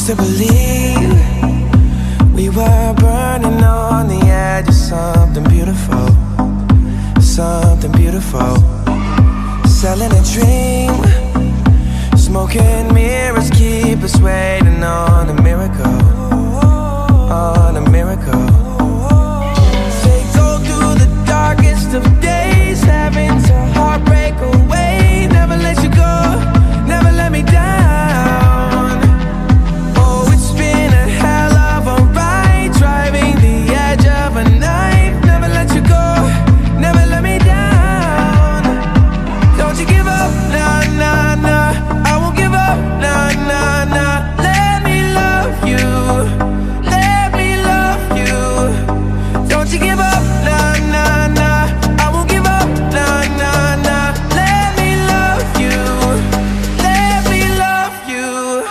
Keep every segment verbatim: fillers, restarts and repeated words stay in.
used to believe we were burning on the edge of something beautiful, something beautiful. Selling a dream, smoking mirrors keep us waiting on a miracle, on a miracle. They go through the darkest of days, having to heartbreak away. Never let you go, never let me down. Oh, it's been a hell of a ride, driving the edge of a knife. Never let you go, never let me down. Don't you give up, nah, nah, nah. I won't give up, nah, nah, nah. Let me love you, let me love you. Don't you give up, nah, nah, nah. I won't give up, nah, nah, nah. Let me love you, let me love you.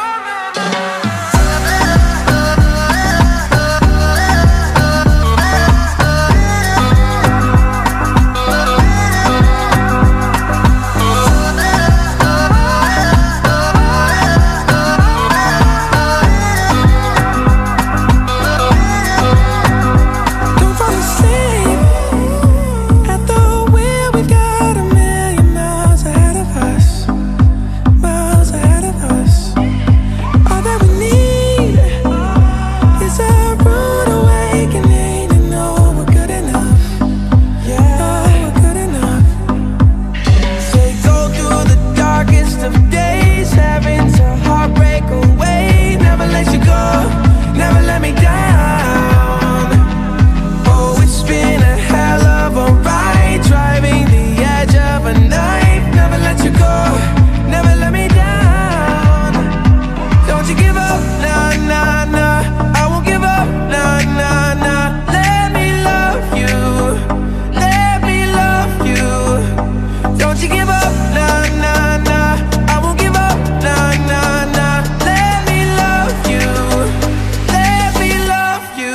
Don't fall asleep at the wheel. We've got a million miles ahead of us, miles ahead of us. All that we need is a rude awakening to know we're good enough. Yeah, we're good enough. They go through the darkest of days, having to heartbreak away. Never let you go, never let me down. Oh, it's been a hell of a ride, driving the edge of a knife. Never let you go, never let me down. Don't you give up, nah, nah, nah. I won't give up, nah, nah, nah. Let me love you, let me love you. Don't you give up, nah, nah, nah. I won't give up, nah, nah, nah. Let me love you, let me love you.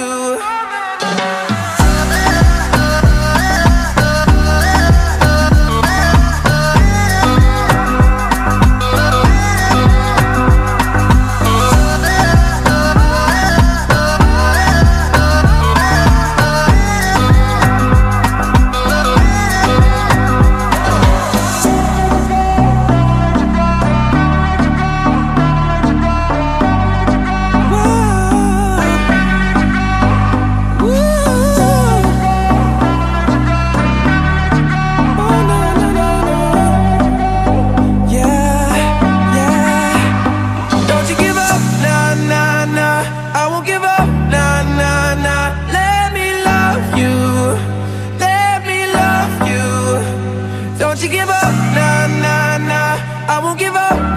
Don't you give up, nah, nah, nah. I won't give up, nah, nah, nah. Let me love you, let me love you. Don't you give up, nah, nah, nah. I won't give up.